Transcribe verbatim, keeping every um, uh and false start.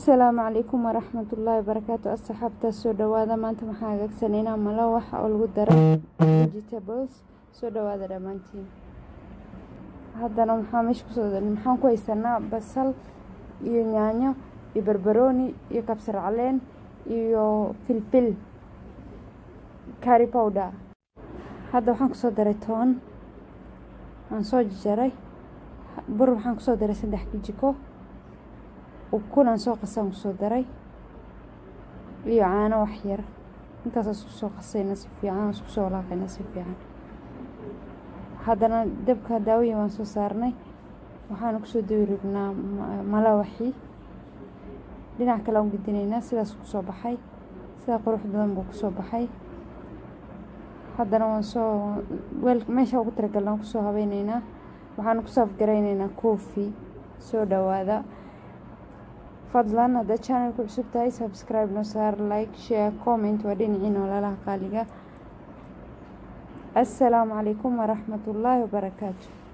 السلام عليكم ورحمة الله وبركاته. أصحابتا سو دوادا maanta maxaa gagsanayna malo waxa oo lagu daray vegetables soo dhawaada dhamaantiin. haddana maxaa meesha ku soo daray maxaan ku haysanaa basal iyo yaanyo iyo barbarooni iyo kabsar caleen iyo filfil curry powder. hadda waxaan ku soo daray toon aan soo jaray bur waxaan ku soo daray saddex kijiko وكنا سوق قسم صدري لي عانا وحير انت سوق قصينا سفيعان سوق لاقينا سفيعان. هذا دبك داوي ما سو صارني waxaan ku soo dawirnaa malawaxi dhinac kale oo gidinayna sidaas ku soo baxay sida qurux badan buu ku soo baxay. haddana waan soo weel meesha ugu talagalnaa ku soo habeynayna waxaan ku soo afgareynayna coffee. soo dhawaada fadlan hada channel ku cusub tahay subscribe no saar like share comment wadhincin walaalaha qaaliga. assalaamu calaykum waraxmatullaahi wabarakaatuh.